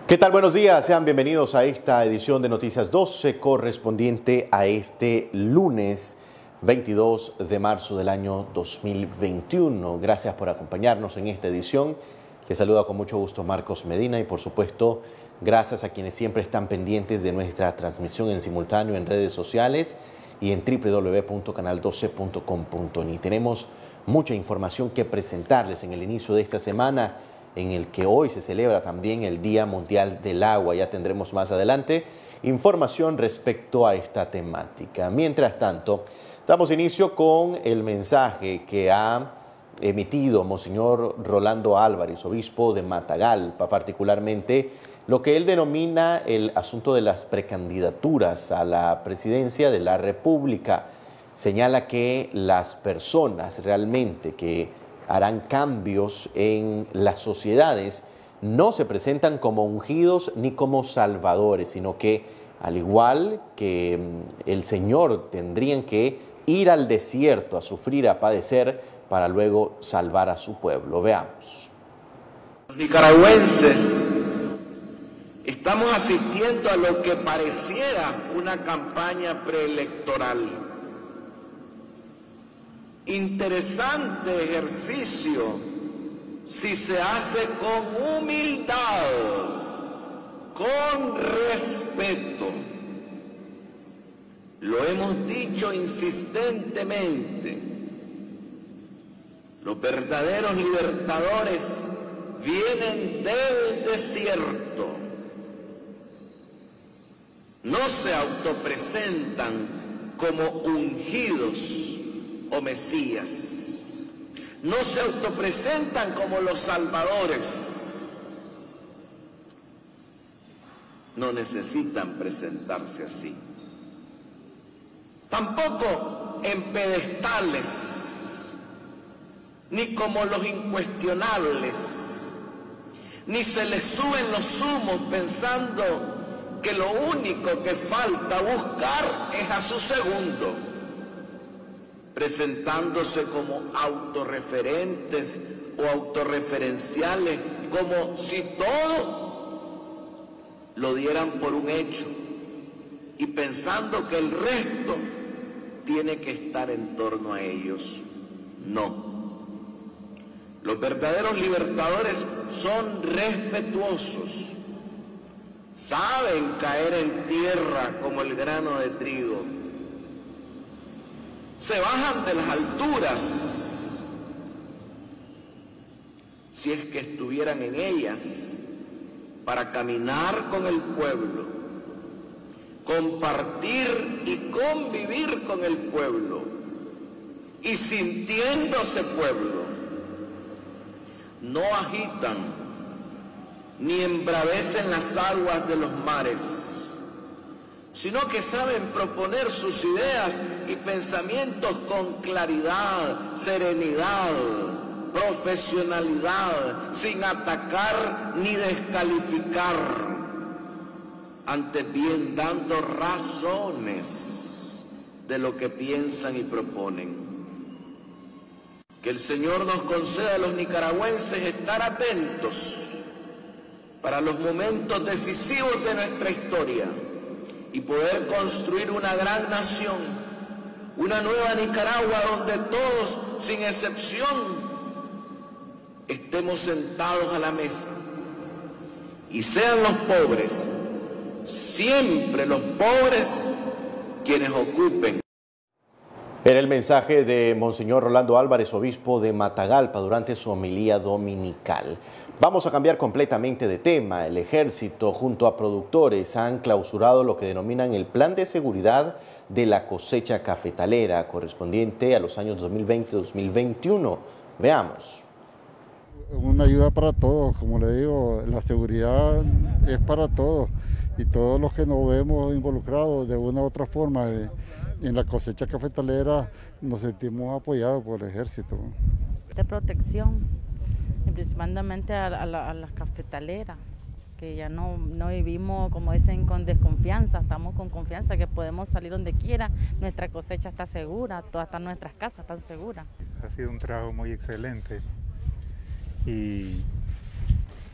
¿Qué tal? Buenos días, sean bienvenidos a esta edición de Noticias 12 correspondiente a este lunes 22 de marzo del año 2021. Gracias por acompañarnos en esta edición. Les saluda con mucho gusto Marcos Medina y por supuesto gracias a quienes siempre están pendientes de nuestra transmisión en simultáneo en redes sociales y en www.canal12.com.ni. Tenemos mucha información que presentarles en el inicio de esta semana, en el que hoy se celebra también el Día Mundial del Agua. Ya tendremos más adelante información respecto a esta temática. Mientras tanto, damos inicio con el mensaje que ha emitido Monseñor Rolando Álvarez, obispo de Matagalpa, particularmente lo que él denomina el asunto de las precandidaturas a la presidencia de la República. Señala que las personas realmente que harán cambios en las sociedades no se presentan como ungidos ni como salvadores, sino que al igual que el Señor tendrían que ir al desierto a sufrir, a padecer, para luego salvar a su pueblo. Veamos. Los nicaragüenses estamos asistiendo a lo que pareciera una campaña preelectoral. Interesante ejercicio si se hace con humildad, con respeto. Lo hemos dicho insistentemente. Los verdaderos libertadores vienen del desierto. No se autopresentan como ungidos o mesías. No se autopresentan como los salvadores. No necesitan presentarse así. Tampoco en pedestales, ni como los incuestionables, ni se les suben los humos pensando que lo único que falta buscar es a su segundo, presentándose como autorreferentes o autorreferenciales, como si todo lo dieran por un hecho y pensando que el resto tiene que estar en torno a ellos. No. Los verdaderos libertadores son respetuosos, saben caer en tierra como el grano de trigo, se bajan de las alturas, si es que estuvieran en ellas, para caminar con el pueblo, compartir y convivir con el pueblo, y sintiéndose pueblo, no agitan ni embravecen las aguas de los mares, sino que saben proponer sus ideas y pensamientos con claridad, serenidad, profesionalidad, sin atacar ni descalificar, antes bien dando razones de lo que piensan y proponen. Que el Señor nos conceda a los nicaragüenses estar atentos para los momentos decisivos de nuestra historia y poder construir una gran nación, una nueva Nicaragua donde todos, sin excepción, estemos sentados a la mesa y sean los pobres, siempre los pobres, quienes ocupen. Era el mensaje de Monseñor Rolando Álvarez, obispo de Matagalpa, durante su homilía dominical. Vamos a cambiar completamente de tema. El Ejército, junto a productores, han clausurado lo que denominan el Plan de Seguridad de la Cosecha Cafetalera, correspondiente a los años 2020-2021. Veamos. Una ayuda para todos, como le digo, la seguridad es para todos y todos los que nos vemos involucrados de una u otra forma en la cosecha cafetalera nos sentimos apoyados por el Ejército. De protección, principalmente a las cafetaleras, que ya no vivimos, como dicen, con desconfianza, estamos con confianza que podemos salir donde quiera, nuestra cosecha está segura, todas nuestras casas están seguras. Ha sido un trabajo muy excelente y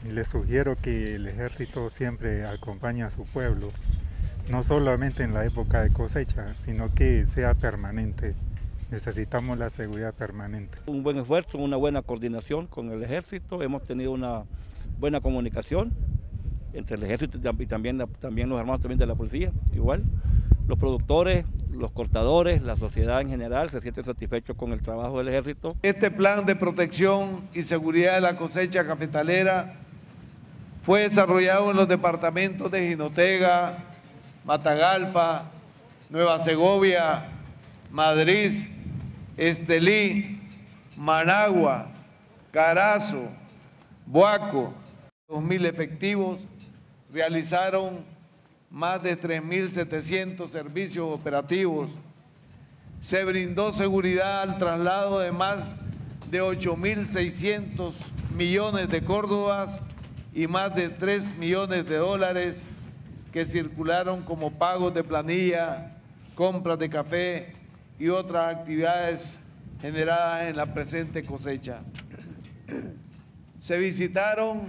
Y les sugiero que el ejército siempre acompañe a su pueblo, no solamente en la época de cosecha, sino que sea permanente. Necesitamos la seguridad permanente. Un buen esfuerzo, una buena coordinación con el ejército, hemos tenido una buena comunicación entre el ejército y también los armados también de la policía, igual. Los productores, los cortadores, la sociedad en general se siente satisfecho con el trabajo del ejército. Este plan de protección y seguridad de la cosecha cafetalera fue desarrollado en los departamentos de Jinotega, Matagalpa, Nueva Segovia, Madrid, Estelí, Managua, Carazo, Boaco. 2.000 efectivos realizaron más de 3.700 servicios operativos. Se brindó seguridad al traslado de más de 8.600 millones de córdobas y más de 3 millones de dólares que circularon como pagos de planilla, compras de café y otras actividades generadas en la presente cosecha. Se visitaron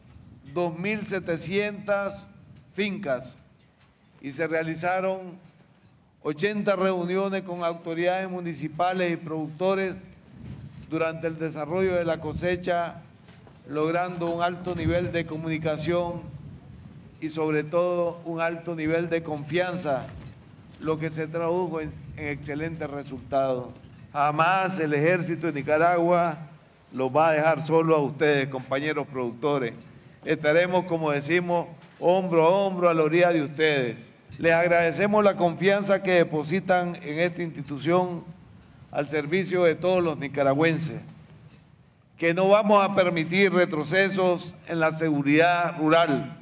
2.700 fincas y se realizaron 80 reuniones con autoridades municipales y productores durante el desarrollo de la cosecha, logrando un alto nivel de comunicación y sobre todo un alto nivel de confianza, lo que se tradujo en excelentes resultados. Jamás el ejército de Nicaragua los va a dejar solo a ustedes, compañeros productores. Estaremos, como decimos, hombro a hombro a la orilla de ustedes. Les agradecemos la confianza que depositan en esta institución al servicio de todos los nicaragüenses, que no vamos a permitir retrocesos en la seguridad rural.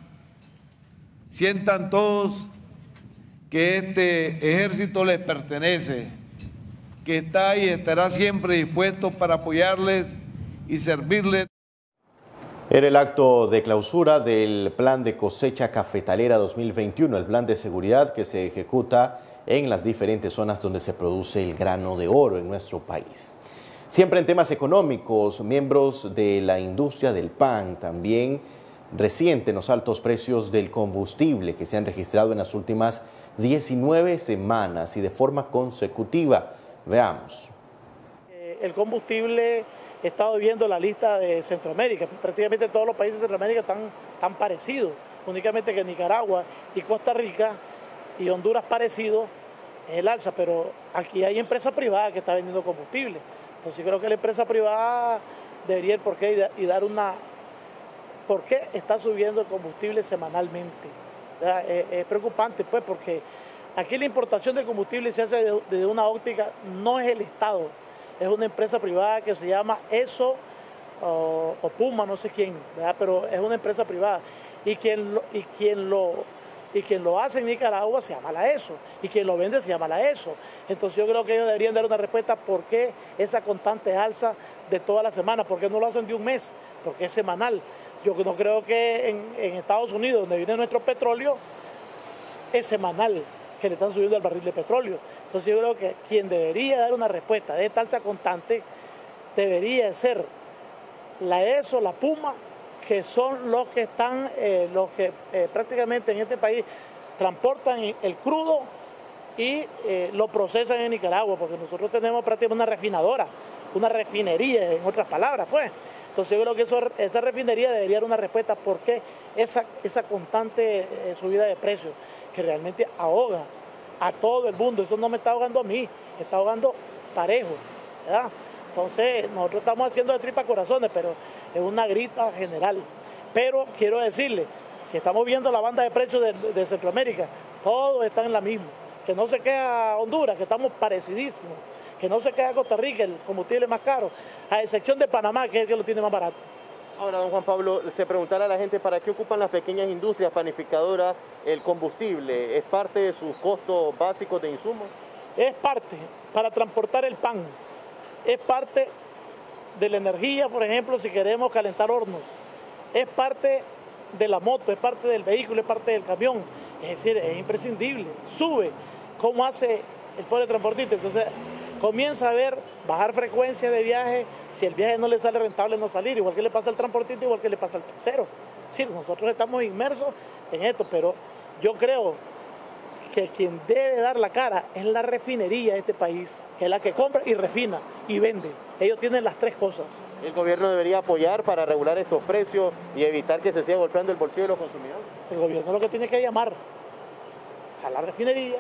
Sientan todos que este ejército les pertenece, que está y estará siempre dispuesto para apoyarles y servirles. Era el acto de clausura del Plan de Cosecha Cafetalera 2021, el plan de seguridad que se ejecuta en las diferentes zonas donde se produce el grano de oro en nuestro país. Siempre en temas económicos, miembros de la industria del pan también resienten los altos precios del combustible que se han registrado en las últimas 19 semanas y de forma consecutiva. Veamos. El combustible, he estado viendo la lista de Centroamérica, prácticamente todos los países de Centroamérica están parecidos, únicamente que Nicaragua y Costa Rica y Honduras parecidos es el alza, pero aquí hay empresa privada que está vendiendo combustible. Entonces creo que la empresa privada debería ir por qué y dar una... ¿Por qué está subiendo el combustible semanalmente? Es preocupante, pues, porque aquí la importación de combustible se hace desde una óptica, no es el Estado, es una empresa privada que se llama ESO o Puma, no sé quién, ¿verdad? Pero es una empresa privada. Y quien lo hace en Nicaragua se llama la ESO, y quien lo vende se llama la ESO. Entonces yo creo que ellos deberían dar una respuesta por qué esa constante alza de toda la semana, por qué no lo hacen de un mes, porque es semanal. Yo no creo que en Estados Unidos, donde viene nuestro petróleo, es semanal que le están subiendo el barril de petróleo. Entonces yo creo que quien debería dar una respuesta de esta alza constante debería ser la ESO, la Puma, que son los que están, prácticamente en este país transportan el crudo y lo procesan en Nicaragua, porque nosotros tenemos prácticamente una refinadora, una refinería, en otras palabras, pues. Entonces yo creo que esa refinería debería dar una respuesta por qué esa constante subida de precios, que realmente ahoga a todo el mundo. Eso no me está ahogando a mí, está ahogando parejo, ¿verdad? Entonces nosotros estamos haciendo de tripa corazones, pero es una grita general. Pero quiero decirle que estamos viendo la banda de precios de Centroamérica, todos están en la misma. Que no se queda Honduras, que estamos parecidísimos, que no se queda Costa Rica, el combustible más caro, a excepción de Panamá, que es el que lo tiene más barato. Ahora, don Juan Pablo, se preguntará a la gente para qué ocupan las pequeñas industrias panificadoras el combustible. ¿Es parte de sus costos básicos de insumos? Es parte para transportar el pan, es parte de la energía, por ejemplo, si queremos calentar hornos, es parte de la moto, es parte del vehículo, es parte del camión. Es decir, es imprescindible, sube. ¿Cómo hace el pobre transportista? Entonces comienza a ver, bajar frecuencia de viaje, si el viaje no le sale rentable no salir, igual que le pasa al transportista, igual que le pasa al tercero. Sí, nosotros estamos inmersos en esto, pero yo creo que quien debe dar la cara es la refinería de este país, que es la que compra y refina y vende. Ellos tienen las tres cosas. ¿El gobierno debería apoyar para regular estos precios y evitar que se siga golpeando el bolsillo de los consumidores? El gobierno lo que tiene que llamar a la refinería,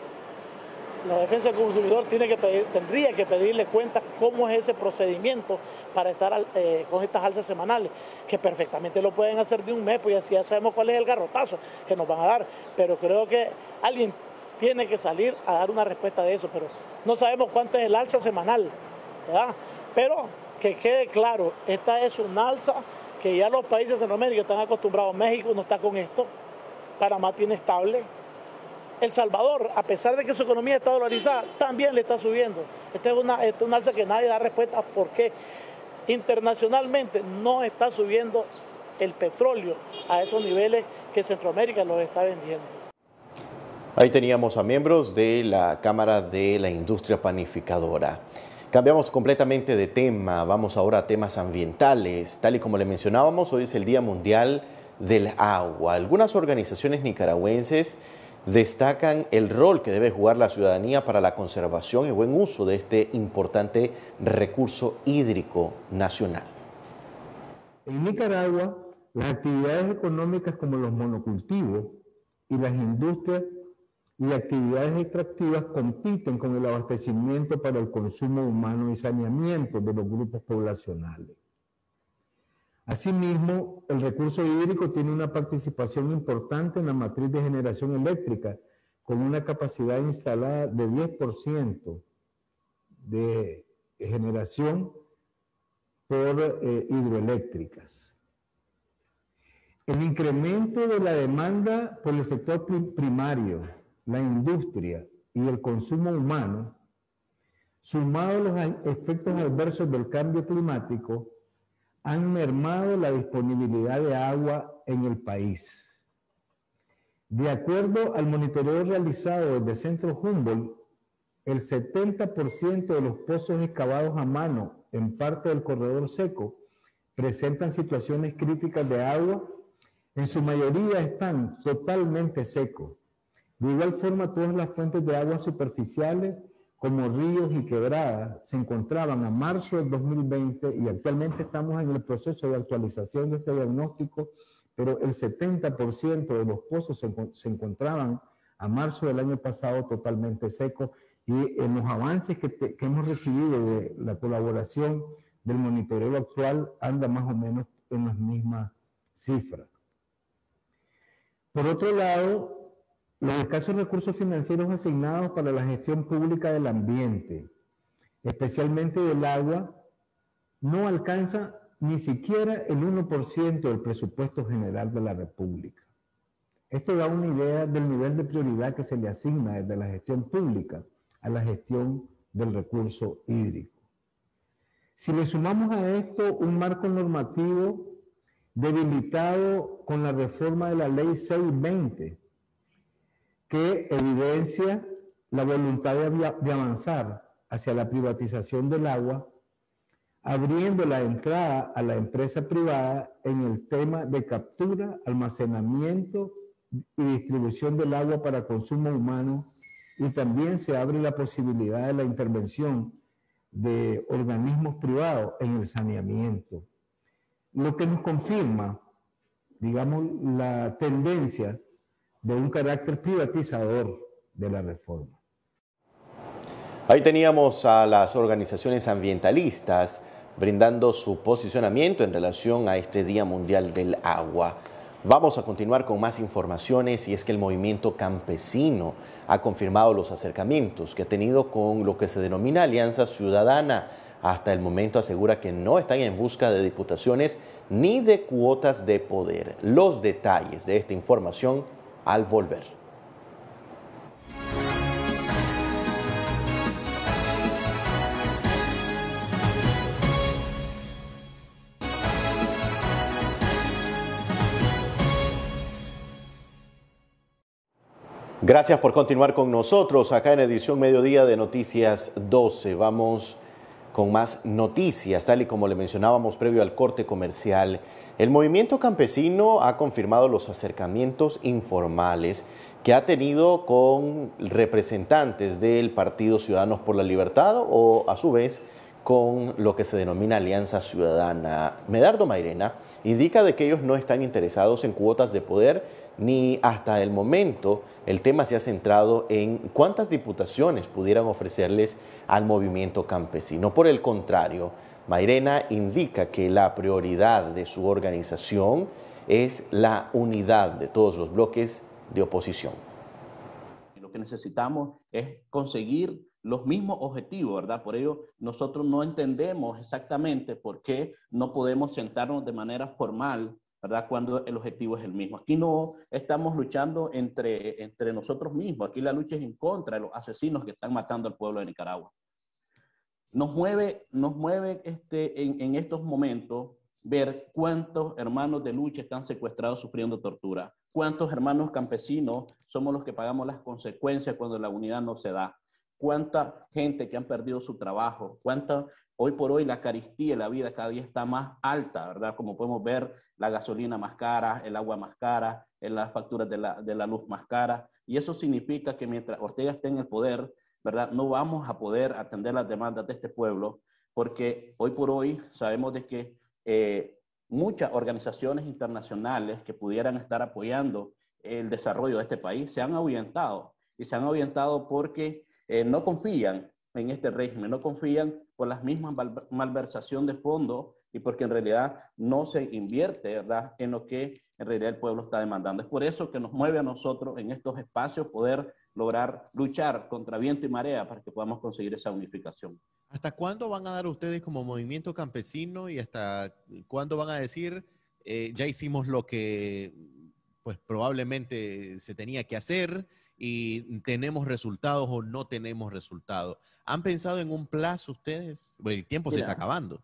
la defensa del consumidor tendría que pedirle cuentas cómo es ese procedimiento para estar con estas alzas semanales, que perfectamente lo pueden hacer de un mes, pues así ya sabemos cuál es el garrotazo que nos van a dar, pero creo que alguien tiene que salir a dar una respuesta de eso, pero no sabemos cuánto es el alza semanal, ¿verdad? Pero que quede claro, esta es un alza que ya los países de Centroamérica están acostumbrados. México no está con esto, Panamá tiene estable. El Salvador, a pesar de que su economía está dolarizada, también le está subiendo. Esta es una alza que nadie da respuesta porque internacionalmente no está subiendo el petróleo a esos niveles que Centroamérica los está vendiendo. Ahí teníamos a miembros de la Cámara de la Industria Panificadora. Cambiamos completamente de tema, vamos ahora a temas ambientales. Tal y como le mencionábamos, hoy es el Día Mundial del Agua. Algunas organizaciones nicaragüenses destacan el rol que debe jugar la ciudadanía para la conservación y buen uso de este importante recurso hídrico nacional. En Nicaragua, las actividades económicas como los monocultivos y las industrias y actividades extractivas compiten con el abastecimiento para el consumo humano y saneamiento de los grupos poblacionales. Asimismo, el recurso hídrico tiene una participación importante en la matriz de generación eléctrica, con una capacidad instalada de 10% de generación por hidroeléctricas. El incremento de la demanda por el sector primario, la industria y el consumo humano, sumado a los efectos adversos del cambio climático, han mermado la disponibilidad de agua en el país. De acuerdo al monitoreo realizado desde Centro Humboldt, el 70% de los pozos excavados a mano en parte del corredor seco presentan situaciones críticas de agua. En su mayoría están totalmente secos. De igual forma, todas las fuentes de agua superficiales, como ríos y quebradas, se encontraban a marzo del 2020 y actualmente estamos en el proceso de actualización de este diagnóstico, pero el 70% de los pozos se encontraban a marzo del año pasado totalmente secos, y en los avances que hemos recibido de la colaboración del monitoreo actual anda más o menos en las mismas cifras. Por otro lado, los escasos recursos financieros asignados para la gestión pública del ambiente, especialmente del agua, no alcanza ni siquiera el 1% del presupuesto general de la República. Esto da una idea del nivel de prioridad que se le asigna desde la gestión pública a la gestión del recurso hídrico. Si le sumamos a esto un marco normativo debilitado con la reforma de la Ley 620, que evidencia la voluntad de avanzar hacia la privatización del agua, abriendo la entrada a la empresa privada en el tema de captura, almacenamiento y distribución del agua para consumo humano, y también se abre la posibilidad de la intervención de organismos privados en el saneamiento, lo que nos confirma, digamos, la tendencia de un carácter privatizador de la reforma. Ahí teníamos a las organizaciones ambientalistas brindando su posicionamiento en relación a este Día Mundial del Agua. Vamos a continuar con más informaciones, y es que el movimiento campesino ha confirmado los acercamientos que ha tenido con lo que se denomina Alianza Ciudadana. Hasta el momento asegura que no están en busca de diputaciones ni de cuotas de poder. Los detalles de esta información al volver. Gracias por continuar con nosotros acá en edición Mediodía de Noticias 12. Vamos con más noticias, tal y como le mencionábamos previo al corte comercial. El movimiento campesino ha confirmado los acercamientos informales que ha tenido con representantes del Partido Ciudadanos por la Libertad o, a su vez, con lo que se denomina Alianza Ciudadana. Medardo Mairena indica de que ellos no están interesados en cuotas de poder, ni hasta el momento el tema se ha centrado en cuántas diputaciones pudieran ofrecerles al movimiento campesino. Por el contrario, Mairena indica que la prioridad de su organización es la unidad de todos los bloques de oposición. Lo que necesitamos es conseguir los mismos objetivos, ¿verdad? Por ello, nosotros no entendemos exactamente por qué no podemos sentarnos de manera formal, ¿verdad? Cuando el objetivo es el mismo. Aquí no estamos luchando entre nosotros mismos. Aquí la lucha es en contra de los asesinos que están matando al pueblo de Nicaragua. Nos mueve en estos momentos ver cuántos hermanos de lucha están secuestrados sufriendo tortura. Cuántos hermanos campesinos somos los que pagamos las consecuencias cuando la unidad no se da. Cuánta gente que han perdido su trabajo. Hoy por hoy la carestía, la vida cada día está más alta, ¿verdad? Como podemos ver, la gasolina más cara, el agua más cara, las facturas de la luz más cara. Y eso significa que mientras Ortega esté en el poder, ¿verdad? No vamos a poder atender las demandas de este pueblo, porque hoy por hoy sabemos de que muchas organizaciones internacionales que pudieran estar apoyando el desarrollo de este país se han ahuyentado. Y se han ahuyentado porque no confían en este régimen, no confían por las mismas malversación de fondos y porque en realidad no se invierte, ¿verdad?, en lo que en realidad el pueblo está demandando. Es por eso que nos mueve a nosotros en estos espacios poder lograr luchar contra viento y marea para que podamos conseguir esa unificación. ¿Hasta cuándo van a dar ustedes como movimiento campesino y hasta cuándo van a decir ya hicimos lo que pues probablemente se tenía que hacer y tenemos resultados o no tenemos resultados? ¿Han pensado en un plazo ustedes? Bueno, el tiempo se está acabando.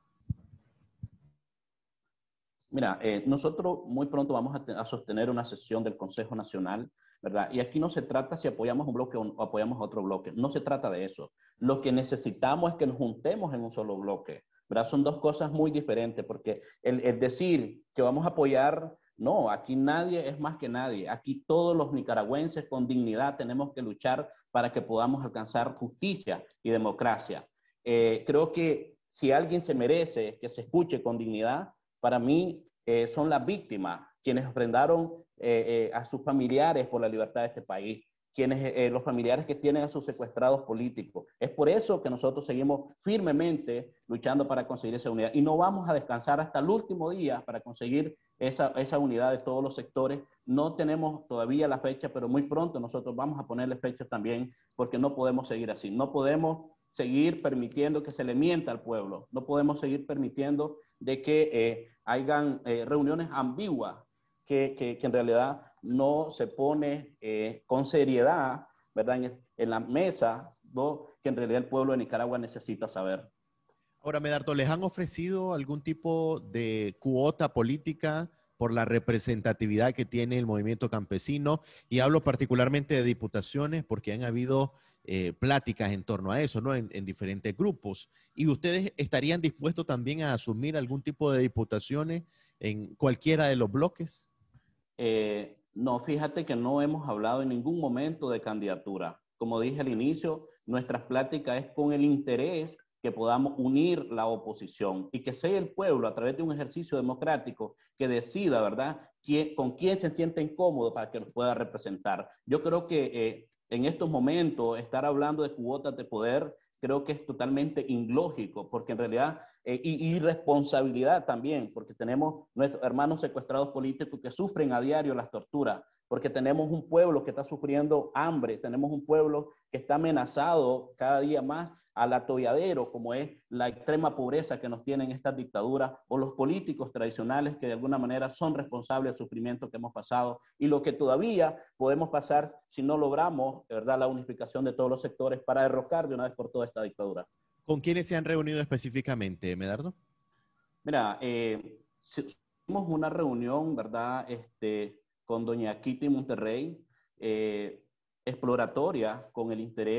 Mira, nosotros muy pronto vamos a sostener una sesión del Consejo Nacional, ¿verdad? Y aquí no se trata si apoyamos un bloque o apoyamos a otro bloque. No se trata de eso. Lo que necesitamos es que nos juntemos en un solo bloque, ¿verdad? Son dos cosas muy diferentes, porque el decir que vamos a apoyar, no, aquí nadie es más que nadie. Aquí todos los nicaragüenses con dignidad tenemos que luchar para que podamos alcanzar justicia y democracia. Creo que si alguien se merece que se escuche con dignidad, para mí son las víctimas, quienes ofrendaron a sus familiares por la libertad de este país, los familiares que tienen a sus secuestrados políticos. Es por eso que nosotros seguimos firmemente luchando para conseguir esa unidad y no vamos a descansar hasta el último día para conseguir esa unidad de todos los sectores. No tenemos todavía la fecha, pero muy pronto nosotros vamos a ponerle fecha también, porque no podemos seguir así. No podemos seguir permitiendo que se le mienta al pueblo. No podemos seguir permitiendo de que hayan reuniones ambiguas que en realidad no se pone con seriedad, ¿verdad?, en la mesa, ¿no?, que en realidad el pueblo de Nicaragua necesita saber. Ahora, Medardo, ¿les han ofrecido algún tipo de cuota política por la representatividad que tiene el movimiento campesino? Y hablo particularmente de diputaciones porque han habido pláticas en torno a eso, ¿no?, en diferentes grupos. ¿Y ustedes estarían dispuestos también a asumir algún tipo de diputaciones en cualquiera de los bloques? No, fíjate que no hemos hablado en ningún momento de candidatura. Como dije al inicio, nuestras pláticas es con el interés que podamos unir la oposición y que sea el pueblo, a través de un ejercicio democrático, que decida, ¿verdad?, con quién se siente incómodo para que nos pueda representar. Yo creo que en estos momentos estar hablando de cuotas de poder creo que es totalmente ilógico, porque en realidad, y irresponsabilidad también, porque tenemos nuestros hermanos secuestrados políticos que sufren a diario las torturas, porque tenemos un pueblo que está sufriendo hambre, tenemos un pueblo que está amenazado cada día más al atolladero, como es la extrema pobreza que nos tienen estas dictaduras, o los políticos tradicionales que de alguna manera son responsables del sufrimiento que hemos pasado, y lo que todavía podemos pasar si no logramos, ¿verdad?, la unificación de todos los sectores para derrocar de una vez por todas esta dictadura. ¿Con quiénes se han reunido específicamente, Medardo? Mira, hicimos una reunión, ¿verdad?, con doña Kitty Monterrey, exploratoria, con el interés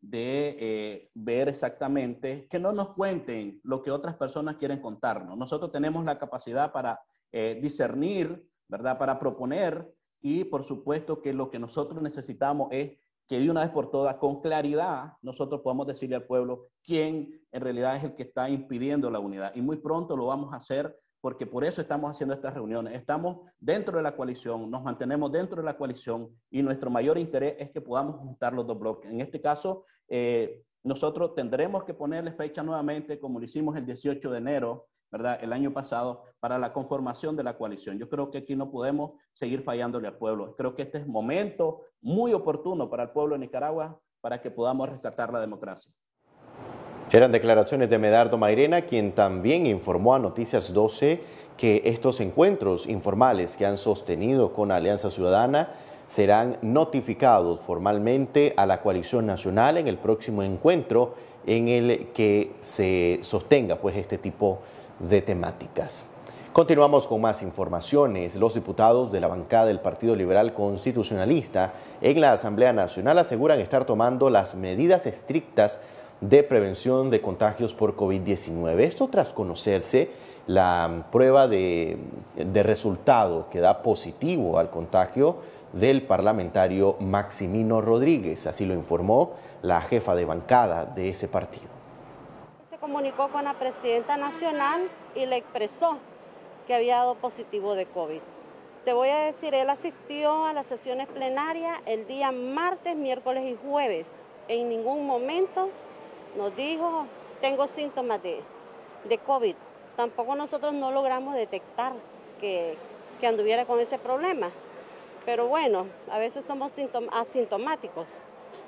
de ver exactamente, que no nos cuenten lo que otras personas quieren contarnos. Nosotros tenemos la capacidad para discernir, ¿verdad? Para proponer, y por supuesto que lo que nosotros necesitamos es que de una vez por todas, con claridad, nosotros podamos decirle al pueblo quién en realidad es el que está impidiendo la unidad. Y muy pronto lo vamos a hacer, porque por eso estamos haciendo estas reuniones. Estamos dentro de la coalición, nos mantenemos dentro de la coalición y nuestro mayor interés es que podamos juntar los dos bloques. En este caso, nosotros tendremos que ponerle fecha nuevamente, como lo hicimos el 18 de enero, ¿verdad? El año pasado, para la conformación de la coalición. Yo creo que aquí no podemos seguir fallándole al pueblo. Creo que este es momento muy oportuno para el pueblo de Nicaragua para que podamos rescatar la democracia. Eran declaraciones de Medardo Mairena, quien también informó a Noticias 12 que estos encuentros informales que han sostenido con Alianza Ciudadana serán notificados formalmente a la coalición nacional en el próximo encuentro en el que se sostenga pues este tipo de temáticas. Continuamos con más informaciones. Los diputados de la bancada del Partido Liberal Constitucionalista en la Asamblea Nacional aseguran estar tomando las medidas estrictas de prevención de contagios por COVID-19. Esto tras conocerse la prueba de resultado que da positivo al contagio del parlamentario Maximino Rodríguez. Así lo informó la jefa de bancada de ese partido. Se comunicó con la presidenta nacional y le expresó que había dado positivo de COVID. Te voy a decir, él asistió a las sesiones plenarias el día martes, miércoles y jueves. En ningún momento nos dijo, tengo síntomas de COVID. Tampoco nosotros no logramos detectar que anduviera con ese problema. Pero bueno, a veces somos asintomáticos.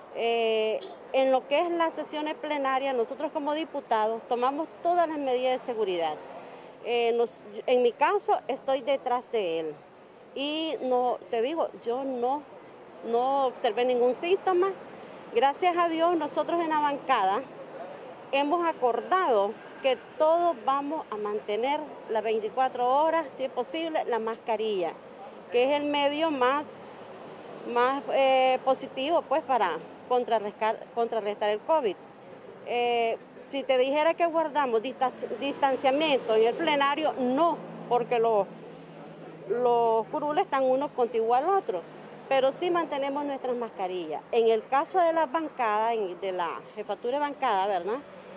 En lo que es las sesiones plenarias, nosotros como diputados tomamos todas las medidas de seguridad. En mi caso, estoy detrás de él. Y no, te digo, yo no observé ningún síntoma. Gracias a Dios, nosotros en la bancada hemos acordado que todos vamos a mantener las 24 horas, si es posible, la mascarilla, que es el medio más positivo pues, para contrarrestar el COVID. Si te dijera que guardamos distanciamiento en el plenario, no, porque los curules están unos contiguos al otro, pero sí mantenemos nuestras mascarillas. En el caso de la bancada, de la jefatura de bancada, ¿verdad?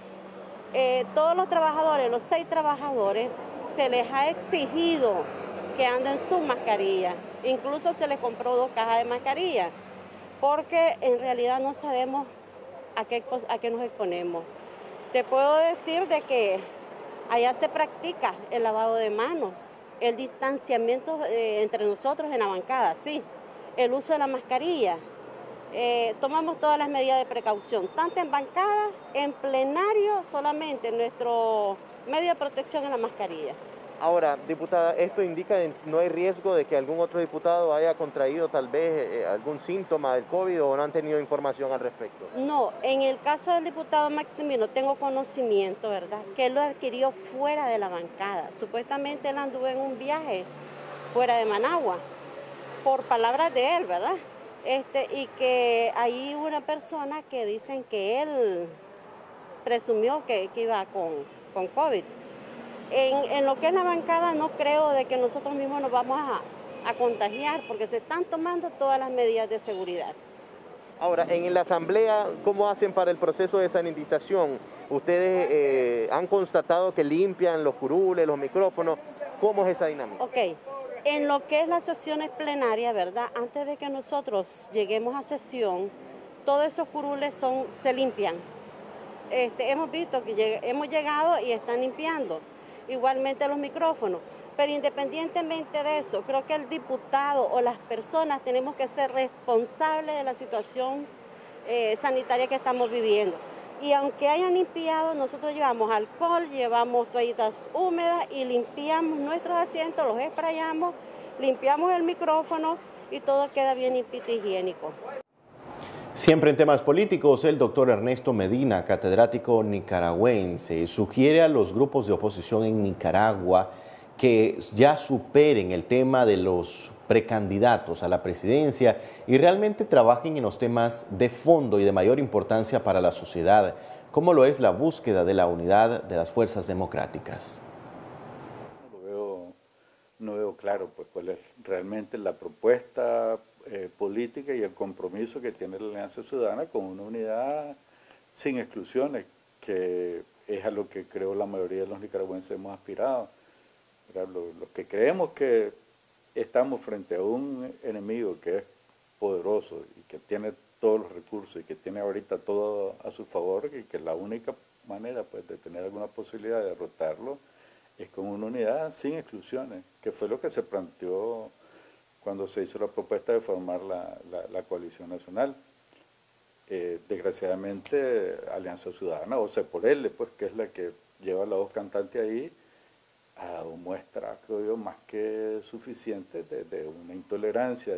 Todos los trabajadores, los 6 trabajadores, se les ha exigido que anden sus mascarillas. Incluso se les compró 2 cajas de mascarillas, porque en realidad no sabemos a qué nos exponemos. Te puedo decir de que allá se practica el lavado de manos, el distanciamiento entre nosotros en la bancada, sí, el uso de la mascarilla. Tomamos todas las medidas de precaución, tanto en bancada, en plenario, solamente nuestro medio de protección es la mascarilla. Ahora, diputada, ¿esto indica que no hay riesgo de que algún otro diputado haya contraído tal vez algún síntoma del COVID o no han tenido información al respecto? No, en el caso del diputado Maximino tengo conocimiento, ¿verdad?, que él lo adquirió fuera de la bancada. Supuestamente él anduvo en un viaje fuera de Managua, por palabras de él, ¿verdad? Y que hay una persona que dicen que él presumió que iba con COVID. En lo que es la bancada no creo de que nosotros mismos nos vamos a contagiar porque se están tomando todas las medidas de seguridad. Ahora, en la asamblea, ¿cómo hacen para el proceso de sanitización? Ustedes han constatado que limpian los curules, los micrófonos. ¿Cómo es esa dinámica? Ok, en lo que es las sesiones plenarias, ¿verdad? Antes de que nosotros lleguemos a sesión, todos esos curules se limpian. Hemos visto que hemos llegado y están limpiando. Igualmente los micrófonos, pero independientemente de eso, creo que el diputado o las personas tenemos que ser responsables de la situación sanitaria que estamos viviendo. Y aunque hayan limpiado, nosotros llevamos alcohol, llevamos toallitas húmedas y limpiamos nuestros asientos, los sprayamos, limpiamos el micrófono y todo queda bien limpito y higiénico. Siempre en temas políticos, el doctor Ernesto Medina, catedrático nicaragüense, sugiere a los grupos de oposición en Nicaragua que ya superen el tema de los precandidatos a la presidencia y realmente trabajen en los temas de fondo y de mayor importancia para la sociedad, como lo es la búsqueda de la unidad de las fuerzas democráticas. No veo claro pues, cuál es realmente la propuesta política y el compromiso que tiene la Alianza Ciudadana con una unidad sin exclusiones, que es a lo que creo la mayoría de los nicaragüenses hemos aspirado. Los que creemos que estamos frente a un enemigo que es poderoso y que tiene todos los recursos y que tiene ahorita todo a su favor, y que la única manera pues, de tener alguna posibilidad de derrotarlo es con una unidad sin exclusiones, que fue lo que se planteó cuando se hizo la propuesta de formar la coalición nacional. Desgraciadamente, Alianza Ciudadana, o CEPORL, pues, que es la que lleva la voz cantante ahí, ha dado muestra, creo yo, más que suficiente de una intolerancia,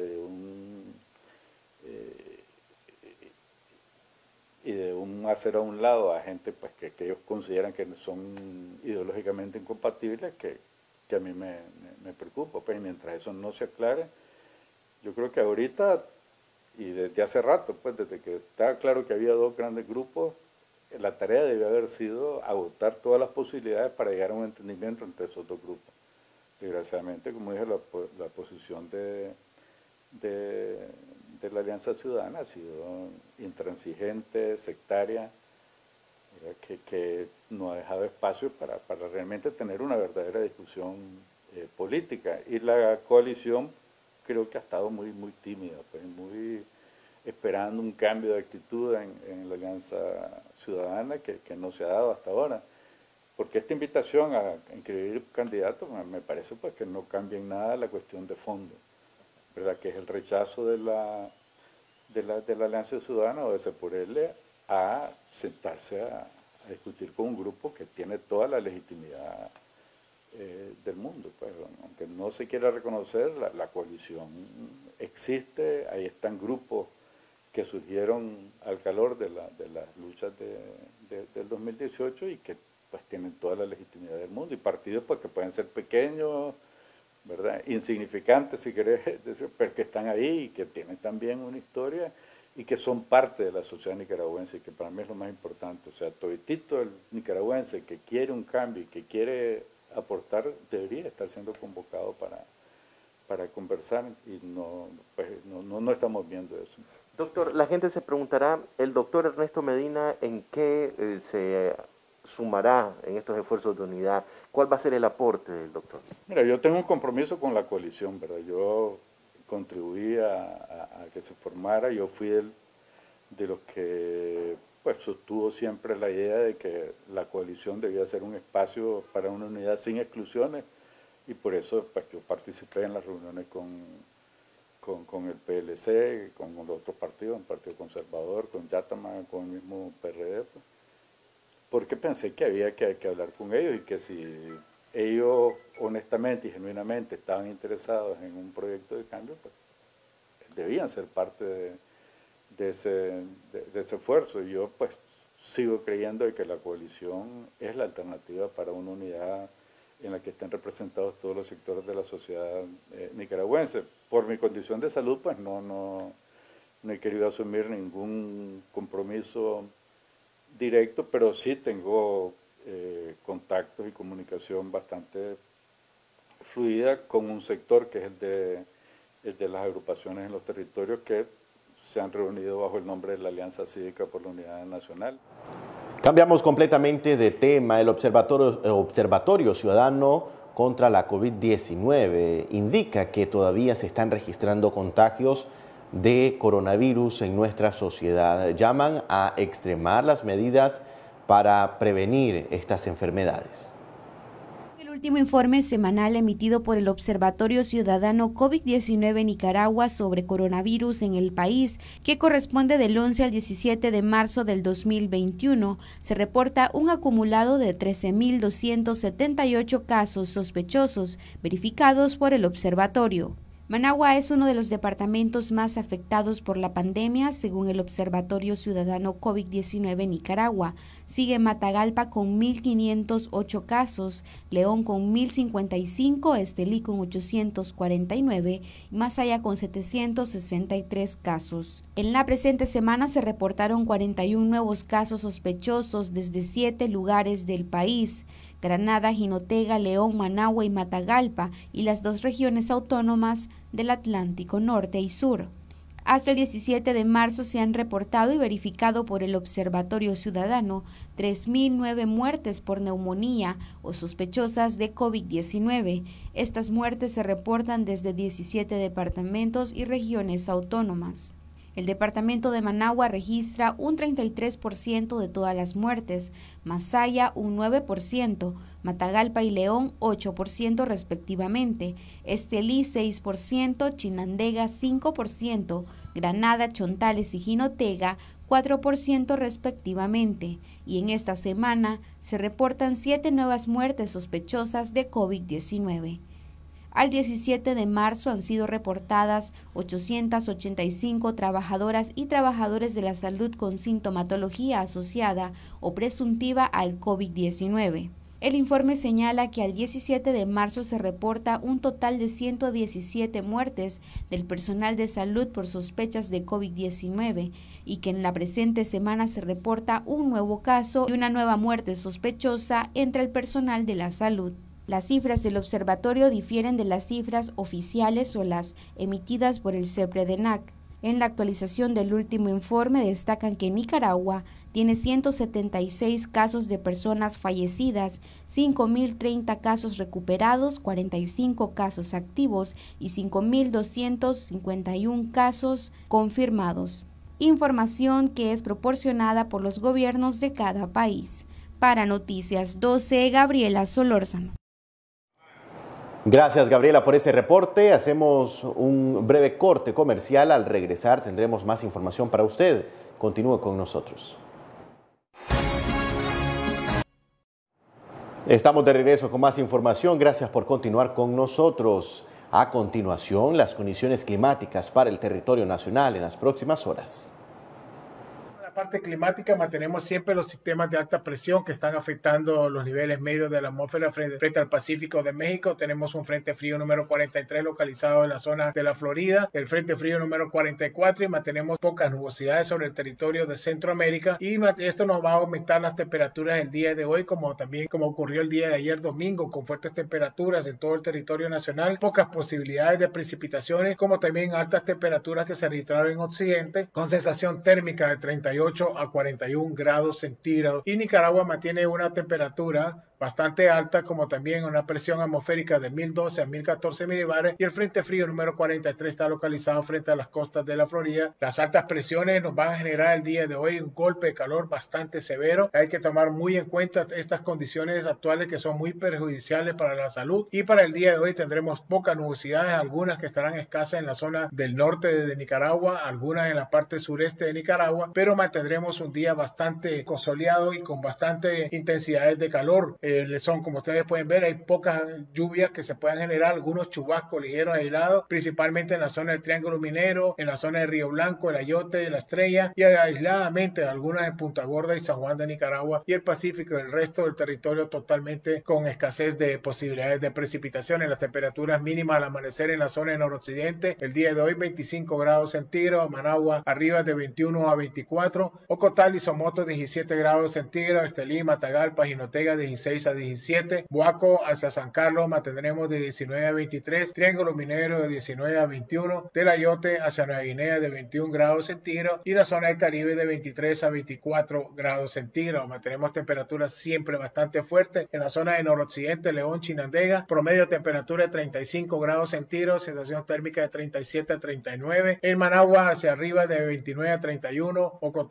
y de un hacer a un lado a gente pues, que ellos consideran que son ideológicamente incompatibles, que a mí me preocupa. Pues, mientras eso no se aclare, yo creo que ahorita, y desde hace rato, pues desde que estaba claro que había dos grandes grupos, la tarea debe haber sido agotar todas las posibilidades para llegar a un entendimiento entre esos dos grupos. Desgraciadamente, como dije, la posición de la Alianza Ciudadana ha sido intransigente, sectaria, que no ha dejado espacio para realmente tener una verdadera discusión política. Y la coalición creo que ha estado muy tímida, pues, muy esperando un cambio de actitud en la Alianza Ciudadana que no se ha dado hasta ahora. Porque esta invitación a inscribir candidatos me parece pues, que no cambia en nada la cuestión de fondo, ¿verdad? Que es el rechazo de la Alianza Ciudadana o de CEPORL a sentarse a discutir con un grupo que tiene toda la legitimidad del mundo. Pues, aunque no se quiera reconocer, la coalición existe, ahí están grupos que surgieron al calor de las luchas del 2018 y que pues, tienen toda la legitimidad del mundo, y partidos pues, que pueden ser pequeños, ¿verdad? Insignificantes, si querés decir, pero que están ahí y que tienen también una historia y que son parte de la sociedad nicaragüense, y que para mí es lo más importante. O sea, toditito el nicaragüense que quiere un cambio y que quiere aportar debería estar siendo convocado para conversar, y no estamos viendo eso. Doctor, la gente se preguntará, ¿el doctor Ernesto Medina en qué se sumará en estos esfuerzos de unidad? ¿Cuál va a ser el aporte del doctor? Mira, yo tengo un compromiso con la coalición, ¿verdad? Yo contribuí a que se formara, yo fui de los que pues, sostuvo siempre la idea de que la coalición debía ser un espacio para una unidad sin exclusiones, y por eso pues, yo participé en las reuniones con el PLC, con los otros partidos, el Partido Conservador, con Yatama, con el mismo PRD, pues, porque pensé que había que hablar con ellos, y que si ellos honestamente y genuinamente estaban interesados en un proyecto de cambio, pues debían ser parte de ese esfuerzo. Y yo pues sigo creyendo de que la coalición es la alternativa para una unidad en la que estén representados todos los sectores de la sociedad nicaragüense. Por mi condición de salud, pues no he querido asumir ningún compromiso directo, pero sí tengo contactos y comunicación bastante fluida con un sector que es el de las agrupaciones en los territorios que se han reunido bajo el nombre de la Alianza Cívica por la Unidad Nacional. Cambiamos completamente de tema. El Observatorio Ciudadano contra la COVID-19 indica que todavía se están registrando contagios de coronavirus en nuestra sociedad. Llaman a extremar las medidas para prevenir estas enfermedades. El último informe semanal emitido por el Observatorio Ciudadano COVID-19 Nicaragua sobre coronavirus en el país, que corresponde del 11 al 17 de marzo del 2021, se reporta un acumulado de 13.278 casos sospechosos verificados por el observatorio. Managua es uno de los departamentos más afectados por la pandemia, según el Observatorio Ciudadano COVID-19 Nicaragua. Sigue Matagalpa con 1.508 casos, León con 1.055, Estelí con 849 y Masaya con 763 casos. En la presente semana se reportaron 41 nuevos casos sospechosos desde 7 lugares del país: Granada, Jinotega, León, Managua y Matagalpa, y las 2 regiones autónomas del Atlántico Norte y Sur. Hasta el 17 de marzo se han reportado y verificado por el Observatorio Ciudadano 3.009 muertes por neumonía o sospechosas de COVID-19. Estas muertes se reportan desde 17 departamentos y regiones autónomas. El departamento de Managua registra un 33% de todas las muertes, Masaya un 9%, Matagalpa y León 8% respectivamente, Estelí 6%, Chinandega 5%, Granada, Chontales y Jinotega 4% respectivamente, y en esta semana se reportan 7 nuevas muertes sospechosas de COVID-19. Al 17 de marzo han sido reportadas 885 trabajadoras y trabajadores de la salud con sintomatología asociada o presuntiva al COVID-19. El informe señala que al 17 de marzo se reporta un total de 117 muertes del personal de salud por sospechas de COVID-19 y que en la presente semana se reporta un nuevo caso y una nueva muerte sospechosa entre el personal de la salud. Las cifras del observatorio difieren de las cifras oficiales o las emitidas por el CEPREDENAC. En la actualización del último informe destacan que Nicaragua tiene 176 casos de personas fallecidas, 5.030 casos recuperados, 45 casos activos y 5.251 casos confirmados. Información que es proporcionada por los gobiernos de cada país. Para Noticias 12, Gabriela Solórzano. Gracias, Gabriela, por ese reporte. Hacemos un breve corte comercial. Al regresar tendremos más información para usted. Continúe con nosotros. Estamos de regreso con más información. Gracias por continuar con nosotros. A continuación, las condiciones climáticas para el territorio nacional en las próximas horas. Parte climática, mantenemos siempre los sistemas de alta presión que están afectando los niveles medios de la atmósfera frente al Pacífico de México. Tenemos un frente frío número 43 localizado en la zona de la Florida, el frente frío número 44, y mantenemos pocas nubosidades sobre el territorio de Centroamérica, y esto nos va a aumentar las temperaturas el día de hoy, como ocurrió el día de ayer domingo, con fuertes temperaturas en todo el territorio nacional, pocas posibilidades de precipitaciones, como también altas temperaturas que se registraron en Occidente, con sensación térmica de 38 a 41 grados centígrados, y Nicaragua mantiene una temperatura bastante alta, como también una presión atmosférica de 1012 a 1014 milibares, y el frente frío número 43 está localizado frente a las costas de la Florida. Las altas presiones nos van a generar el día de hoy un golpe de calor bastante severo. Hay que tomar muy en cuenta estas condiciones actuales que son muy perjudiciales para la salud, y para el día de hoy tendremos pocas nubosidades, algunas que estarán escasas en la zona del norte de Nicaragua, algunas en la parte sureste de Nicaragua, pero mantendremos un día bastante soleado y con bastante intensidades de calor. Como ustedes pueden ver, hay pocas lluvias que se puedan generar, algunos chubascos ligeros aislados, principalmente en la zona del Triángulo Minero, en la zona de Río Blanco, el Ayote, la Estrella, y aisladamente algunas en Punta Gorda y San Juan de Nicaragua y el Pacífico, y el resto del territorio totalmente con escasez de posibilidades de precipitaciones. Las temperaturas mínimas al amanecer en la zona de noroccidente, el día de hoy 25 grados centígrados, Managua arriba de 21 a 24, Ocotal y Somoto 17 grados centígrados, Estelí, Matagalpa, Jinotega 16 a 17, Buaco hacia San Carlos mantendremos de 19 a 23, Triángulo Minero de 19 a 21, del Ayote hacia Nueva Guinea de 21 grados centígrados, y la zona del Caribe de 23 a 24 grados centígrados. Mantenemos temperaturas siempre bastante fuertes en la zona de noroccidente, León, Chinandega, promedio temperatura de 35 grados centígrados, sensación térmica de 37 a 39, en Managua hacia arriba de 29 a 31, Ocotal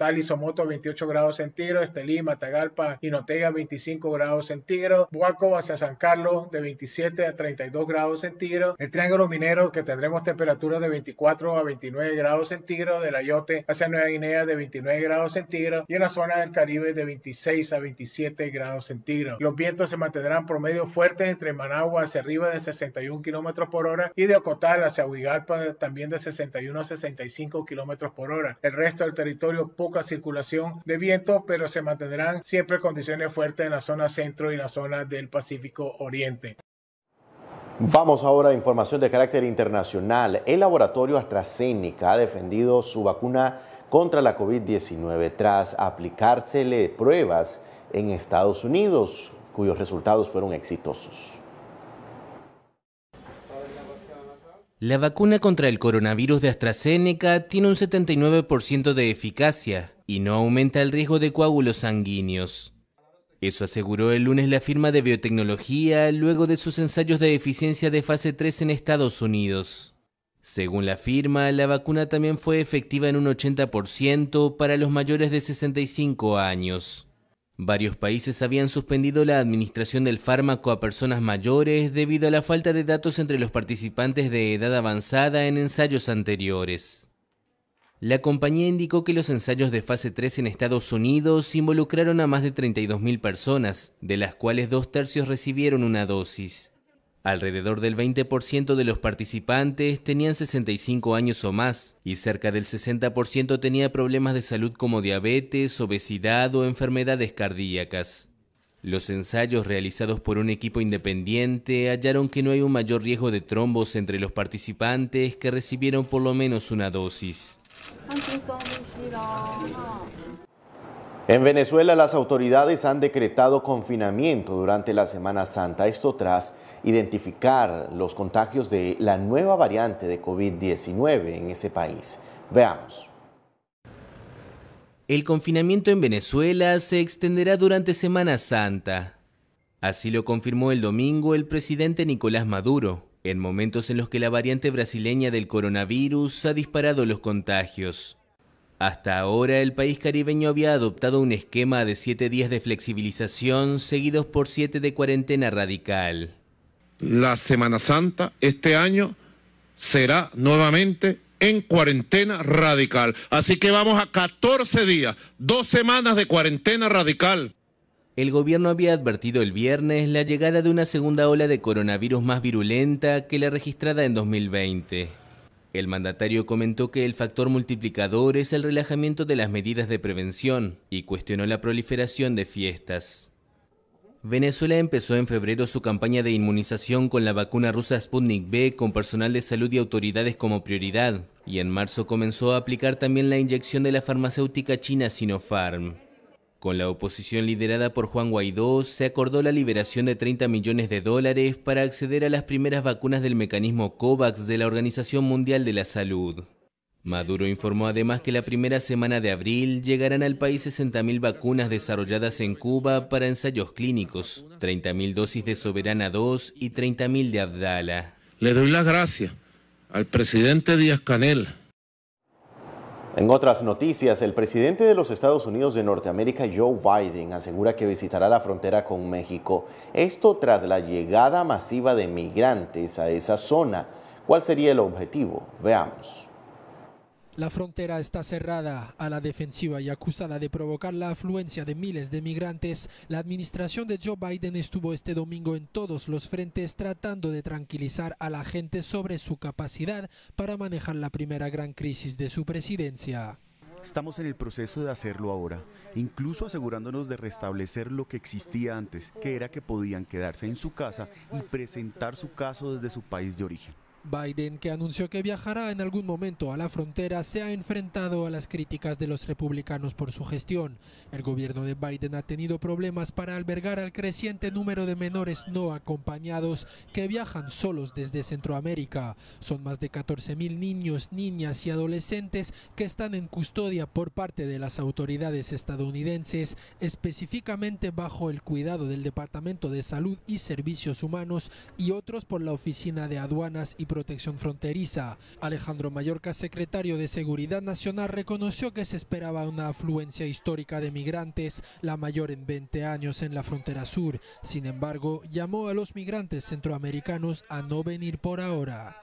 Total y Somoto 28 grados centígrados, Estelí, Matagalpa y Notega 25 grados centígrados, Buaco hacia San Carlos de 27 a 32 grados centígrados, el Triángulo Minero que tendremos temperaturas de 24 a 29 grados centígrados, del Ayote hacia Nueva Guinea de 29 grados centígrados y en la zona del Caribe de 26 a 27 grados centígrados. Los vientos se mantendrán promedio fuertes entre Managua hacia arriba de 61 kilómetros por hora y de Ocotal hacia Huigalpa también de 61 a 65 kilómetros por hora. El resto del territorio poca circulación de viento, pero se mantendrán siempre condiciones fuertes en la zona centro y la zona del Pacífico Oriente. Vamos ahora a información de carácter internacional. El laboratorio AstraZeneca ha defendido su vacuna contra la COVID-19 tras aplicársele pruebas en Estados Unidos, cuyos resultados fueron exitosos. La vacuna contra el coronavirus de AstraZeneca tiene un 79% de eficacia y no aumenta el riesgo de coágulos sanguíneos. Eso aseguró el lunes la firma de biotecnología luego de sus ensayos de eficiencia de fase 3 en Estados Unidos. Según la firma, la vacuna también fue efectiva en un 80% para los mayores de 65 años. Varios países habían suspendido la administración del fármaco a personas mayores debido a la falta de datos entre los participantes de edad avanzada en ensayos anteriores. La compañía indicó que los ensayos de fase 3 en Estados Unidos involucraron a más de 32.000 personas, de las cuales 2/3 recibieron una dosis. Alrededor del 20% de los participantes tenían 65 años o más, y cerca del 60% tenía problemas de salud como diabetes, obesidad o enfermedades cardíacas. Los ensayos realizados por un equipo independiente hallaron que no hay un mayor riesgo de trombos entre los participantes que recibieron por lo menos una dosis. En Venezuela, las autoridades han decretado confinamiento durante la Semana Santa, esto tras identificar los contagios de la nueva variante de COVID-19 en ese país. Veamos. El confinamiento en Venezuela se extenderá durante Semana Santa. Así lo confirmó el domingo el presidente Nicolás Maduro, en momentos en los que la variante brasileña del coronavirus ha disparado los contagios. Hasta ahora, el país caribeño había adoptado un esquema de 7 días de flexibilización seguidos por 7 de cuarentena radical. La Semana Santa este año será nuevamente en cuarentena radical. Así que vamos a 14 días, 2 semanas de cuarentena radical. El gobierno había advertido el viernes la llegada de una segunda ola de coronavirus más virulenta que la registrada en 2020. El mandatario comentó que el factor multiplicador es el relajamiento de las medidas de prevención y cuestionó la proliferación de fiestas. Venezuela empezó en febrero su campaña de inmunización con la vacuna rusa Sputnik V con personal de salud y autoridades como prioridad, y en marzo comenzó a aplicar también la inyección de la farmacéutica china Sinopharm. Con la oposición liderada por Juan Guaidó, se acordó la liberación de $30 millones para acceder a las primeras vacunas del mecanismo COVAX de la Organización Mundial de la Salud. Maduro informó además que la primera semana de abril llegarán al país 60.000 vacunas desarrolladas en Cuba para ensayos clínicos, 30.000 dosis de Soberana 2 y 30.000 de Abdala. Le doy las gracias al presidente Díaz-Canel. En otras noticias, el presidente de los Estados Unidos de Norteamérica, Joe Biden, asegura que visitará la frontera con México. Esto tras la llegada masiva de migrantes a esa zona. ¿Cuál sería el objetivo? Veamos. La frontera está cerrada a la defensiva y acusada de provocar la afluencia de miles de migrantes. La administración de Joe Biden estuvo este domingo en todos los frentes tratando de tranquilizar a la gente sobre su capacidad para manejar la primera gran crisis de su presidencia. Estamos en el proceso de hacerlo ahora, incluso asegurándonos de restablecer lo que existía antes, que era que podían quedarse en su casa y presentar su caso desde su país de origen. Biden, que anunció que viajará en algún momento a la frontera, se ha enfrentado a las críticas de los republicanos por su gestión. El gobierno de Biden ha tenido problemas para albergar al creciente número de menores no acompañados que viajan solos desde Centroamérica. Son más de 14.000 niños, niñas y adolescentes que están en custodia por parte de las autoridades estadounidenses, específicamente bajo el cuidado del Departamento de Salud y Servicios Humanos y otros por la Oficina de Aduanas y protección fronteriza. Alejandro Mayorkas, secretario de Seguridad Nacional, reconoció que se esperaba una afluencia histórica de migrantes, la mayor en 20 años en la frontera sur. Sin embargo, llamó a los migrantes centroamericanos a no venir por ahora.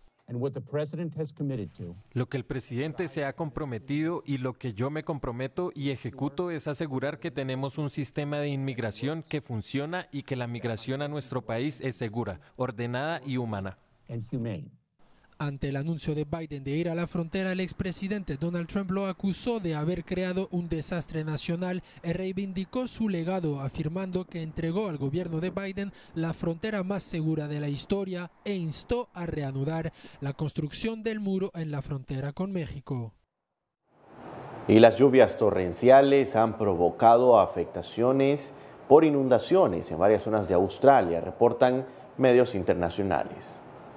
Lo que el presidente se ha comprometido y lo que yo me comprometo y ejecuto es asegurar que tenemos un sistema de inmigración que funciona y que la migración a nuestro país es segura, ordenada y humana. Ante el anuncio de Biden de ir a la frontera, el expresidente Donald Trump lo acusó de haber creado un desastre nacional y reivindicó su legado, afirmando que entregó al gobierno de Biden la frontera más segura de la historia e instó a reanudar la construcción del muro en la frontera con México. Y las lluvias torrenciales han provocado afectaciones por inundaciones en varias zonas de Australia, reportan medios internacionales.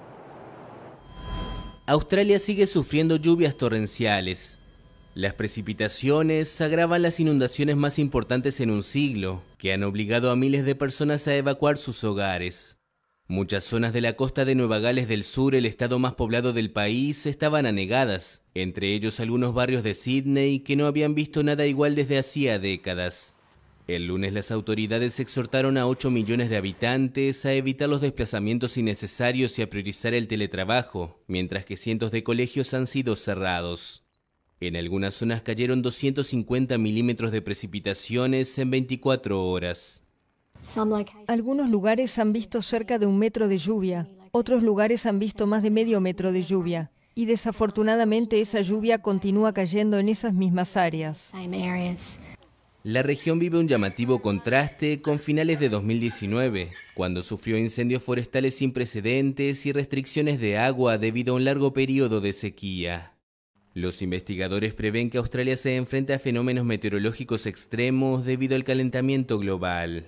Australia sigue sufriendo lluvias torrenciales. Las precipitaciones agravan las inundaciones más importantes en un siglo, que han obligado a miles de personas a evacuar sus hogares. Muchas zonas de la costa de Nueva Gales del Sur, el estado más poblado del país, estaban anegadas, entre ellos algunos barrios de Sydney que no habían visto nada igual desde hacía décadas. El lunes las autoridades exhortaron a 8 millones de habitantes a evitar los desplazamientos innecesarios y a priorizar el teletrabajo, mientras que cientos de colegios han sido cerrados. En algunas zonas cayeron 250 milímetros de precipitaciones en 24 horas. Algunos lugares han visto cerca de 1 metro de lluvia, otros lugares han visto más de medio metro de lluvia, y desafortunadamente esa lluvia continúa cayendo en esas mismas áreas. La región vive un llamativo contraste con finales de 2019, cuando sufrió incendios forestales sin precedentes y restricciones de agua debido a un largo periodo de sequía. Los investigadores prevén que Australia se enfrente a fenómenos meteorológicos extremos debido al calentamiento global.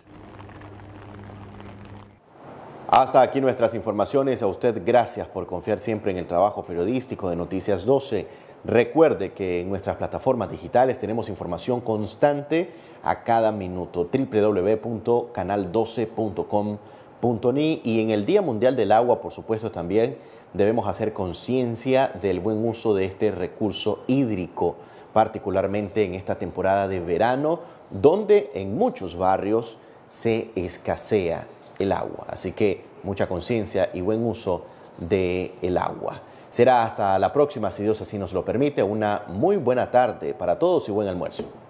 Hasta aquí nuestras informaciones. A usted gracias por confiar siempre en el trabajo periodístico de Noticias 12. Recuerde que en nuestras plataformas digitales tenemos información constante a cada minuto. www.canal12.com.ni. Y en el Día Mundial del Agua, por supuesto, también debemos hacer conciencia del buen uso de este recurso hídrico, particularmente en esta temporada de verano, donde en muchos barrios se escasea el agua. Así que mucha conciencia y buen uso del agua. Será hasta la próxima, si Dios así nos lo permite. Una muy buena tarde para todos y buen almuerzo.